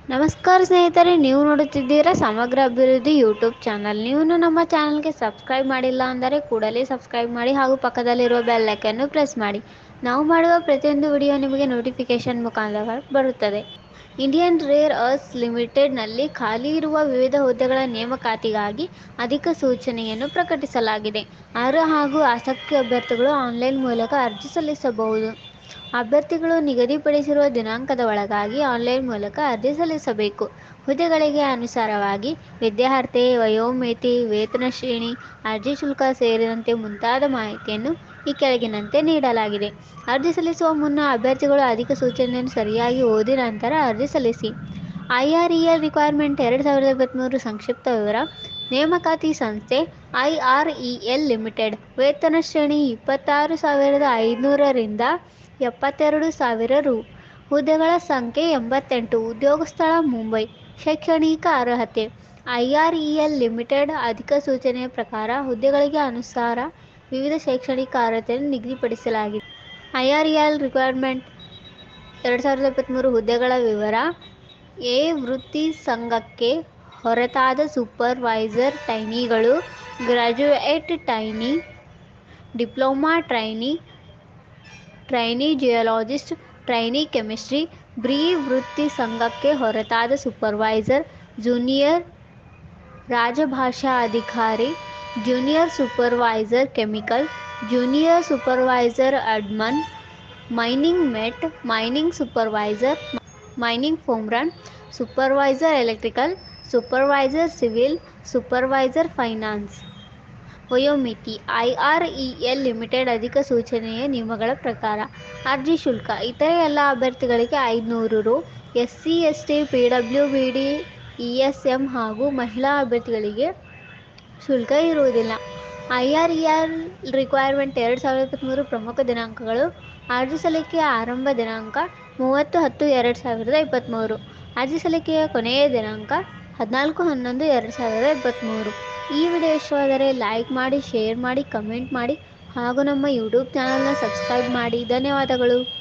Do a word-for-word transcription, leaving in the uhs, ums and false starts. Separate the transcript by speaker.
Speaker 1: ನಮಸ್ಕಾರ ಸ್ನೇಹಿತರೆ, ನೀವು ನೋಡುತ್ತಿದ್ದೀರಾ ಸಮಗ್ರ ಅಭಿವೃದ್ಧಿ ಯೂಟ್ಯೂಬ್ ಚಾನಲ್. ನೀವು ನಮ್ಮ ಚಾನಲ್ಗೆ ಸಬ್ಸ್ಕ್ರೈಬ್ ಮಾಡಿಲ್ಲ ಅಂದರೆ ಕೂಡಲೇ ಸಬ್ಸ್ಕ್ರೈಬ್ ಮಾಡಿ ಹಾಗೂ ಪಕ್ಕದಲ್ಲಿರುವ ಬೆಲ್ ಐಕನ್ ಪ್ರೆಸ್ ಮಾಡಿ. ನಾವು ಮಾಡುವ ಪ್ರತಿಯೊಂದು ವಿಡಿಯೋ ನಿಮಗೆ ನೋಟಿಫಿಕೇಶನ್ ಮುಖಾಂತರ ಬರುತ್ತದೆ. ಇಂಡಿಯನ್ ರೇರ್ ಅರ್ತ್ಸ್ ಲಿಮಿಟೆಡ್ನಲ್ಲಿ ಖಾಲಿ ಇರುವ ವಿವಿಧ ಹುದ್ದೆಗಳ ನೇಮಕಾತಿಗಾಗಿ ಅಧಿಸೂಚನೆಯನ್ನು ಪ್ರಕಟಿಸಲಾಗಿದೆ. ಅರ್ಹ ಹಾಗೂ ಆಸಕ್ತ ಅಭ್ಯರ್ಥಿಗಳು ಆನ್ಲೈನ್ ಮೂಲಕ ಅರ್ಜಿ ಸಲ್ಲಿಸಬಹುದು. ಅಭ್ಯರ್ಥಿಗಳು ನಿಗದಿಪಡಿಸಿರುವ ದಿನಾಂಕದ ಒಳಗಾಗಿ ಆನ್ಲೈನ್ ಮೂಲಕ ಅರ್ಜಿ ಸಲ್ಲಿಸಬೇಕು. ಹುದ್ದೆಗಳಿಗೆ ಅನುಸಾರವಾಗಿ ವಿದ್ಯಾರ್ಹತೆ, ವಯೋಮಿತಿ, ವೇತನ ಶ್ರೇಣಿ, ಅರ್ಜಿ ಶುಲ್ಕ ಸೇರಿದಂತೆ ಮುಂತಾದ ಮಾಹಿತಿಯನ್ನು ಈ ಕೆಳಗಿನಂತೆ ನೀಡಲಾಗಿದೆ. ಅರ್ಜಿ ಸಲ್ಲಿಸುವ ಮುನ್ನ ಅಭ್ಯರ್ಥಿಗಳು ಅಧಿಸೂಚನೆಯನ್ನು ಸರಿಯಾಗಿ ಓದಿ ನಂತರ ಅರ್ಜಿ ಸಲ್ಲಿಸಿ. ಐಆರ್ಇಎಲ್ ರಿಕ್ವೈರ್ಮೆಂಟ್ ಎರಡು ಸಾವಿರದ ಇಪ್ಪತ್ತ್ಮೂರು ಸಂಕ್ಷಿಪ್ತ ವಿವರ. ನೇಮಕಾತಿ ಸಂಸ್ಥೆ ಐಆರ್ಇಎಲ್ ಲಿಮಿಟೆಡ್. ವೇತನ ಶ್ರೇಣಿ ಇಪ್ಪತ್ತಾರು ಸಾವಿರದ ಐನೂರರಿಂದ ಎಪ್ಪತ್ತೆರಡು ಸಾವಿರ ರು. ಹುದ್ದೆಗಳ ಸಂಖ್ಯೆ ಎಂಬತ್ತೆಂಟು. ಉದ್ಯೋಗ ಸ್ಥಳ ಮುಂಬೈ. ಶೈಕ್ಷಣಿಕ ಅರ್ಹತೆ. ಐಆರ್ಇಎಲ್ ಲಿಮಿಟೆಡ್ ಅಧಿಸೂಚನೆಯ ಪ್ರಕಾರ ಹುದ್ದೆಗಳಿಗೆ ಅನುಸಾರ ವಿವಿಧ ಶೈಕ್ಷಣಿಕ ಅರ್ಹತೆಯನ್ನು ನಿಗದಿಪಡಿಸಲಾಗಿದೆ. ಐಆರ್ಇಎಲ್ ರಿಕ್ವೈರ್ಮೆಂಟ್ ಎರಡು ಸಾವಿರದ ಇಪ್ಪತ್ತ್ಮೂರು ಹುದ್ದೆಗಳ ವಿವರ. ಎ. ವೃತ್ತಿ ಸಂಘಕ್ಕೆ ಹೊರತಾದ ಸೂಪರ್ವೈಸರ್ ಟ್ರೈನಿಗಳು, graduate trainee, diploma trainee, trainee geologist, trainee chemistry. B. ವೃತ್ತಿ ಸಂಘಕ್ಕೆ ಹೊರತಾದ ಸೂಪರ್ವೈಸರ್, ಜೂನಿಯರ್ ರಾಜಭಾಷಾ ಅಧಿಕಾರಿ, junior supervisor chemical, junior supervisor admin, mining mate, mining supervisor, mining foreman, supervisor electrical, supervisor civil, supervisor finance. ವಯೋಮಿತಿ. ಐಆರ್ಇಎಲ್ ಲಿಮಿಟೆಡ್ ಅಧಿಸೂಚನೆಯ ನಿಯಮಗಳ ಪ್ರಕಾರ ಅರ್ಜಿ ಶುಲ್ಕ ಇತರೆ ಎಲ್ಲ ಅಭ್ಯರ್ಥಿಗಳಿಗೆ ಐದುನೂರು ರು. ಎಸ್ಸಿ, ಎಸ್ಟಿ, ಪಿಡಬ್ಲ್ಯೂಡಿ, ಇಎಸ್ಎಂ ಹಾಗೂ ಮಹಿಳಾ ಅಭ್ಯರ್ಥಿಗಳಿಗೆ ಶುಲ್ಕ ಇರುವುದಿಲ್ಲ. ಐಆರ್ಇಎಲ್ ರಿಕ್ವೈರ್ಮೆಂಟ್ ಎರಡು ಸಾವಿರದ ಇಪ್ಪತ್ತ್ಮೂರು ಪ್ರಮುಖ ದಿನಾಂಕಗಳು. ಅರ್ಜಿ ಸಲ್ಲಿಕೆಯ ಆರಂಭ ದಿನಾಂಕ ಮೂವತ್ತು ಹತ್ತು ಎರಡು ಸಾವಿರದ ಇಪ್ಪತ್ತ್ಮೂರು. ಅರ್ಜಿ ಸಲ್ಲಿಕೆಯ ಕೊನೆಯ ದಿನಾಂಕ ಹದಿನಾಲ್ಕು ಹನ್ನೊಂದು ಎರಡು ಸಾವಿರದ ಇಪ್ಪತ್ತ್ಮೂರು. ಈ ವಿಡಿಯೋ ಇಷ್ಟವಾದರೆ ಲೈಕ್ ಮಾಡಿ, ಶೇರ್ ಮಾಡಿ, ಕಮೆಂಟ್ ಮಾಡಿ ಹಾಗೂ ನಮ್ಮ ಯೂಟ್ಯೂಬ್ ಚಾನಲ್ನ ಸಬ್ಸ್ಕ್ರೈಬ್ ಮಾಡಿ. ಧನ್ಯವಾದಗಳು.